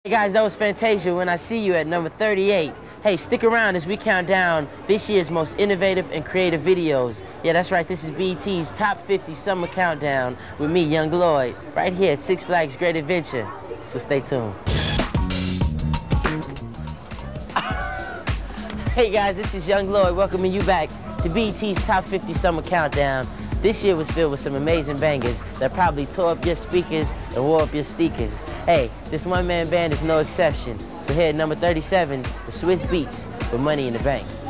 Hey guys, that was Fantasia when I see you at number 38. Hey, stick around as we count down this year's most innovative and creative videos. Yeah, that's right, this is BET's Top 50 Summer Countdown with me, Young Loyd, right here at Six Flags Great Adventure. So stay tuned. Hey guys, this is Young Loyd welcoming you back to BET's Top 50 Summer Countdown. This year was filled with some amazing bangers that probably tore up your speakers and wore up your sneakers. Hey, this one-man band is no exception. So here at number 37, the Swiss Beats with Money in the Bank.